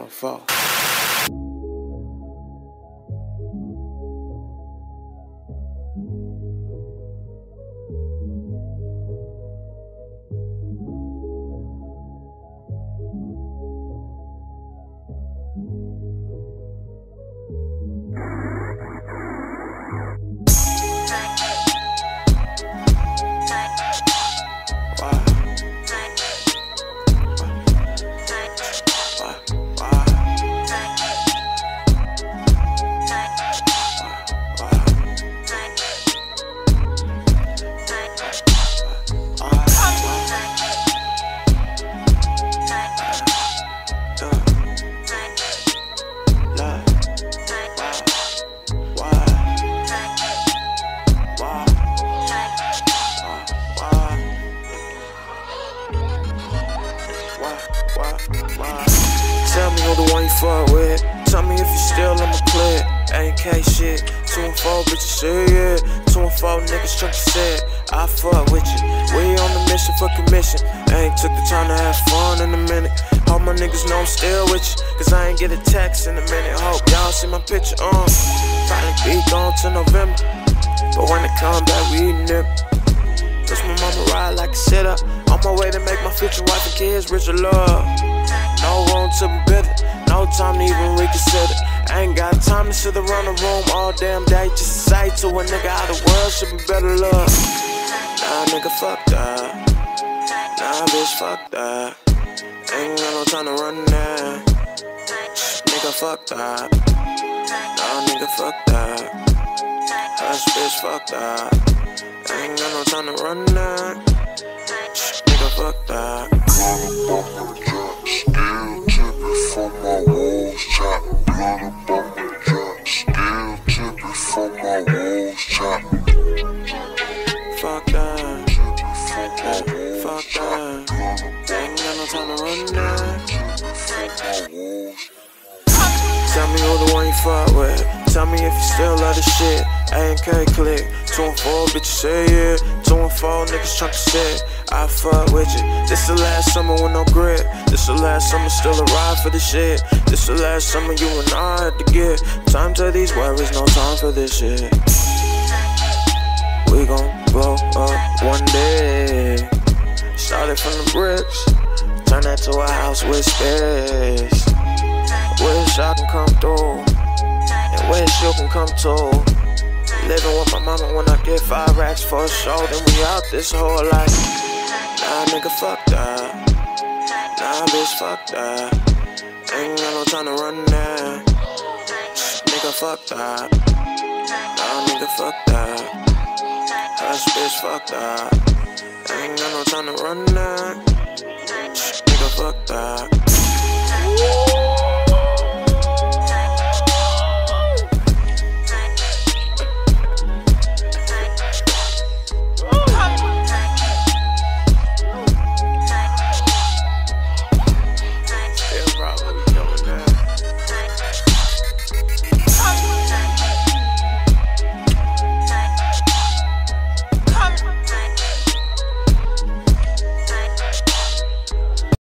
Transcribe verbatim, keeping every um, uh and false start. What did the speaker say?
four four. Tell me who the one you fuck with. Tell me if you still on my clip. A N K shit. Two and four bitches say yeah. Two and four niggas chunky said I fuck with you. We on the mission for commission. I ain't took the time to have fun in a minute. Hope my niggas know I'm still with you, cause I ain't get a text in a minute. Hope y'all see my picture on. Probably be gone till November, but when it come back we eatin' it. Push my mama ride like a sit-up. On my way to make my future wife and kids richer love. No room to be bitter, no time to even reconsider. I ain't got time to sit around the room all damn day just to say to a nigga how the world should be better love. Nah nigga fuck that. Nah bitch fuck that. Ain't got no time to run that. Nigga fuck that. Nah nigga fuck that. Hush bitch fuck that. Ain't got no time to run that. Nigga fuck that. Still tipping for my walls, chop blood up on the drop. Still tipping for my walls, chop. Fuck that. Fuck that. Ain't got no time to run that. Tell me who the one you fuck with. Tell me if you still love the shit. A N K click. Two and four bitches say yeah. Two and four niggas chunky said I fuck with you. This the last summer with no grit. This the last summer still a ride for the shit. This the last summer you and I had to get. Time to these worries, no time for this shit. We gon' blow up one day. Started from the bricks, turn that to a house with space. Wish I can come through, and wish you can come too. Living with my mama when I get five racks for a show, then we out this whole life. Nah nigga fuck that. Nah bitch fuck that. Ain't got no time to run that. Nigga fuck that. Nah nigga fuck that. Hush bitch fuck that. Ain't got no time to run that. Nigga fuck that.